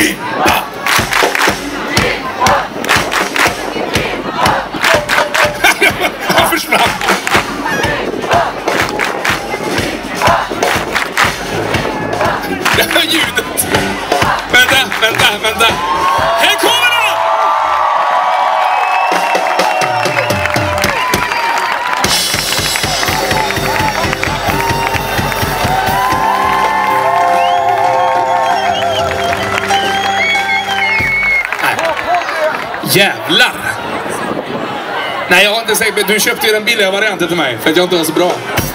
Hiphop! Han försvann! Det här ljudet! Vänta! Här kommer det! Jävlar! Nej, jag har inte sagt. Du köpte ju den billiga varianten till mig för att jag inte var så bra.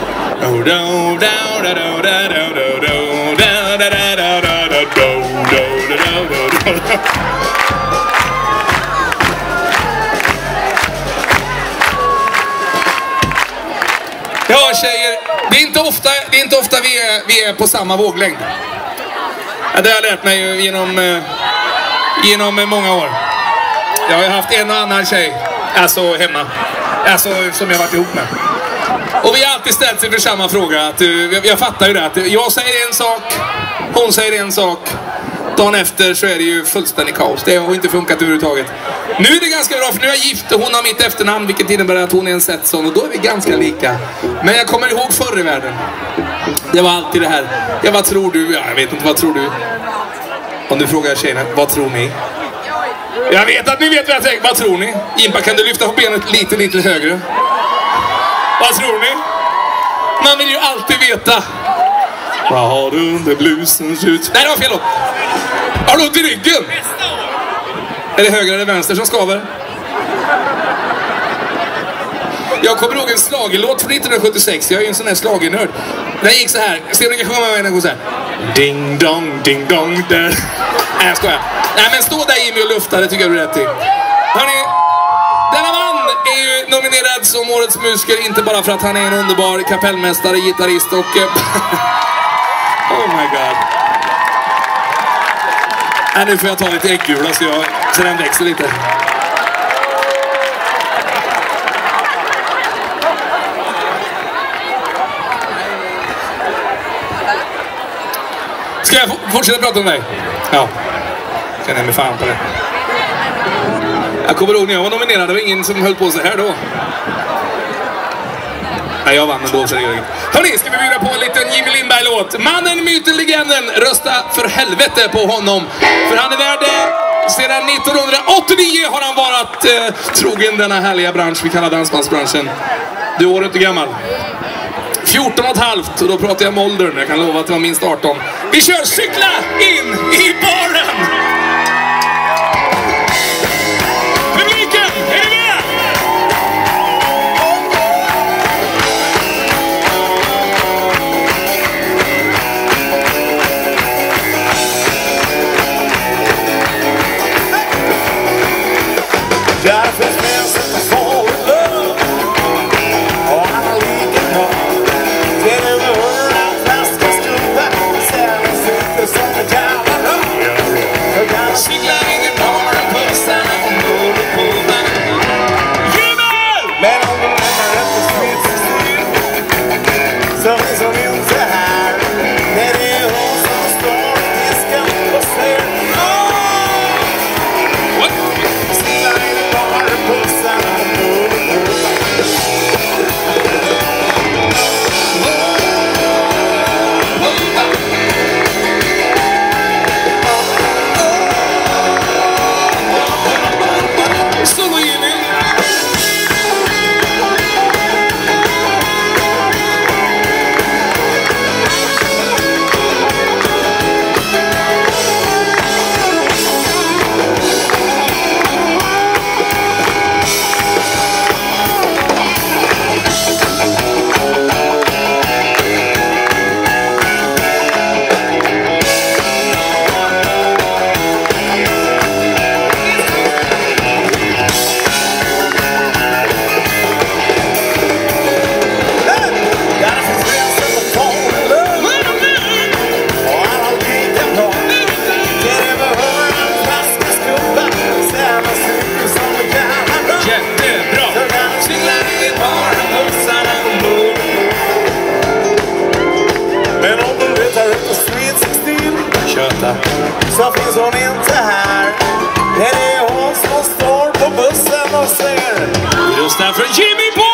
Ja, tjejer, det är inte ofta vi är på samma våglängd. Det har jag lärt mig genom många år. Jag har haft en och annan tjej, alltså hemma, alltså som jag varit ihop med. Och vi har alltid ställt sig för samma fråga. Att, jag fattar ju det, att jag säger en sak, hon säger en sak. Dagen efter så är det ju fullständigt kaos. Det har inte funkat överhuvudtaget. Nu är det ganska bra, för nu är jag gift och hon har mitt efternamn, vilket innebär att hon är en Setson. Och då är vi ganska lika. Men jag kommer ihåg förr i världen. Det var alltid det här. Ja, vad tror du? Ja, jag vet inte, vad tror du? Om du frågar tjejerna, vad tror ni? Jag vet att ni vet vad jag tänker. Vad tror ni? Impa, kan du lyfta på benet lite högre? Vad tror ni? Man vill ju alltid veta. Vad har du under blusens ut? Nej, det var fel då. Har du ont i ryggen? Är det höger eller vänster som skaver? Jag kommer ihåg en slagelåt från 1976. Jag är ju en sån här slagernörd. Den gick så här. Se om ni kan sjunga med den går så här. Ding dong där. Nej, jag skojar. Nej, men stå där Jimmy och lufta, det tycker jag du är rätt i. Hörrni, denna man är ju nominerad som årets musiker, inte bara för att han är en underbar kapellmästare, gitarrist och... oh my god. Nej, nu får jag ta lite äggula så den växer lite. Ska jag fortsätta prata om dig? Ja. Känner mig fan på det. Jag kommer ihåg när jag var nominerad. Det var ingen som höll på så här då. Nej, jag vann ändå. Hörrni, ska vi bjuda på en liten Jimmy Lindberg-låt. Mannen, myten, legenden. Rösta för helvete på honom. För han är värd... Sedan 1989 har han varit trogen denna härliga bransch vi kallar dansbandsbranschen. Du är inte gammal. 14,5, och då pratar jag om åldern. Jag kan lova att det var minst 18. Vi kör cykla in i baren! Publiken, är ni med? finns hon inte här. Här är hon som står på bussen och ser. Vi röstar för Jimmy Boy!